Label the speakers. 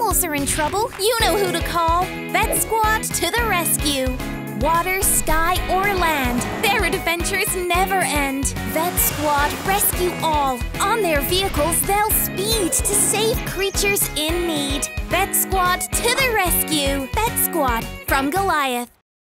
Speaker 1: animals are in trouble, you know who to call. Vet Squad to the rescue. Water, sky, or land, their adventures never end. Vet Squad rescue all. On their vehicles, they'll speed to save creatures in need. Vet Squad to the rescue. Vet Squad from Goliath.